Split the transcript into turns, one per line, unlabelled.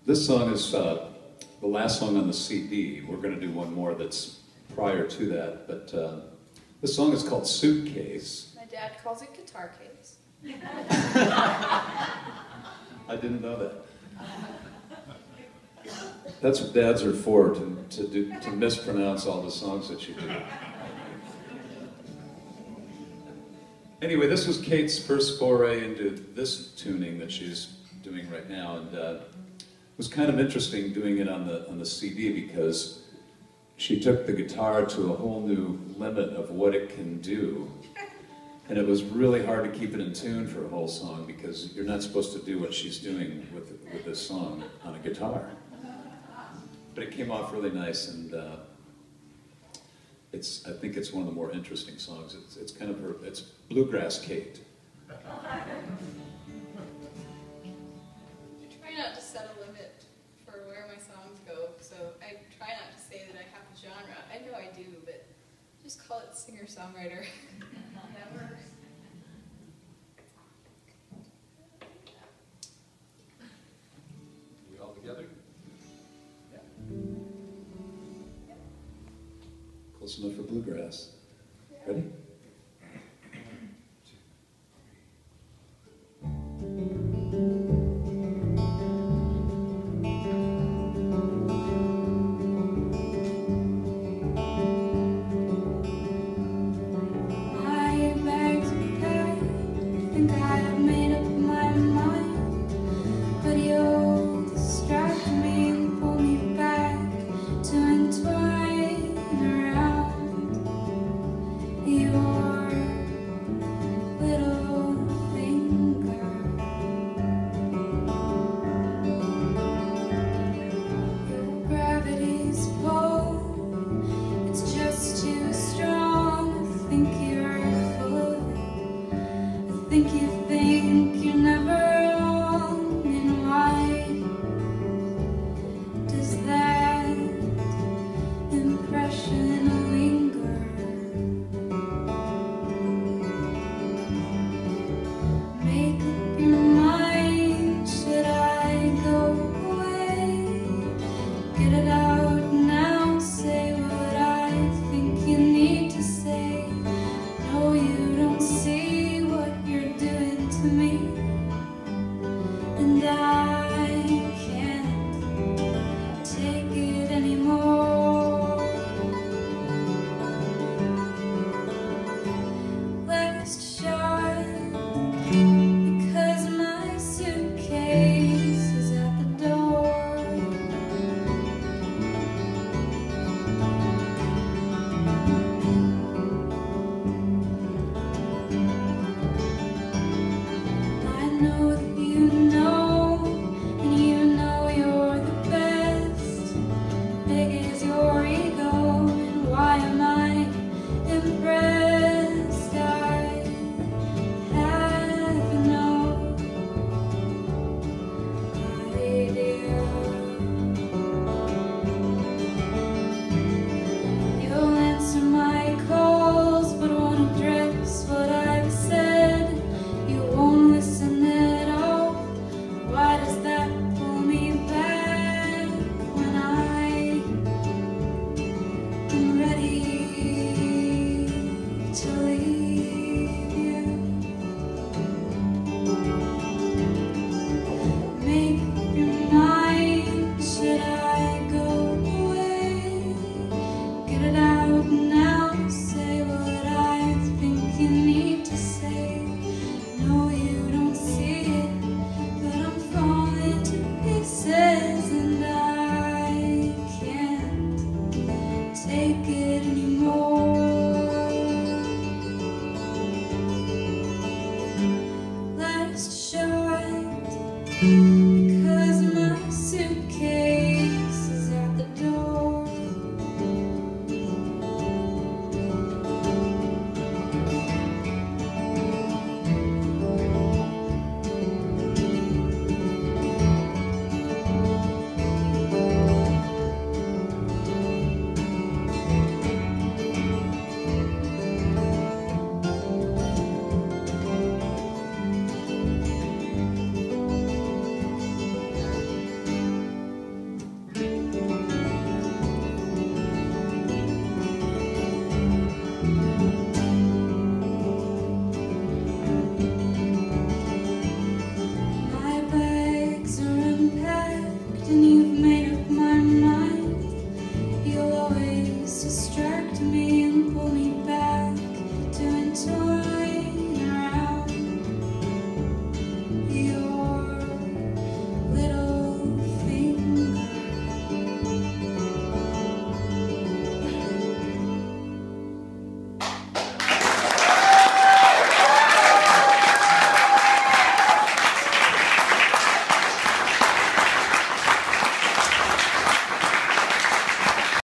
This song is the last song on the CD. We're going to do one more that's prior to that, but this song is called Suitcase.
My dad calls it guitar case.
I didn't know that. That's what dads are for, to mispronounce all the songs that you do. Anyway, this was Kate's first foray into this tuning that she's doing right now, and it was kind of interesting doing it on the CD because she took the guitar to a whole new limit of what it can do, and it was really hard to keep it in tune for a whole song because you're not supposed to do what she's doing with this song on a guitar. But it came off really nice, and I think it's one of the more interesting songs. It's kind of it's Bluegrass Kate.
I try not to set a limit for where my songs go, so I try not to say that I have a genre. I know I do, but just call it singer-songwriter. That works.
We all together? Close enough for bluegrass. Ready?